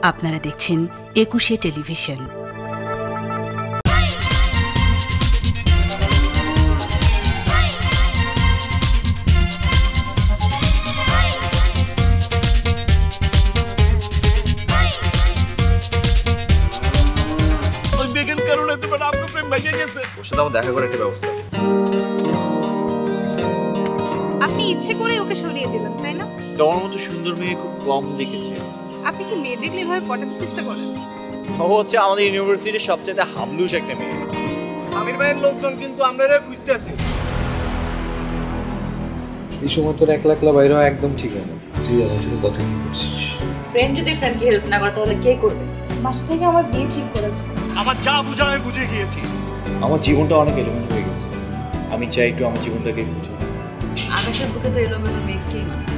আপনারা দেখছেন ২১শে টেলিভিশন। দেখা করার একটা ব্যবস্থা। আপনি ইচ্ছে করে ওকে সরিয়ে দিলেন, তাই না? তোমার মতো সুন্দর মেয়ে খুব কম দেখেছি। আপনি কি মেয়ে দেখলে এভাবে পটাতে চেষ্টা করেন? ও হচ্ছে আমাদের ইউনিভার্সিটির সবচেয়ে হাবলুস একটা মেয়ে। আমির ভাইয়ের লোকজন কিন্তু আমরা খুঁজতেছি। এই সময় তোর একলা একলা বাইরে একদম ঠিক হয় না। তুই আমার সাথে কথা বলছিস। ফ্রেন্ড যদি ফ্রেন্ডকে হেল্প না করে তাহলে কে করবে? মাস থেকে আমার বিয়ে ঠিক করেছে। আমার যা বুঝা আমি বুঝে গিয়েছি। আমার জীবনটা অনেক এলোমেলো হয়ে গেছে। আমি চাই একটু আমার জীবনটাকে বুঝাতে। আকাশের বুকে তো এলোমেলো মেঘ কে মানে?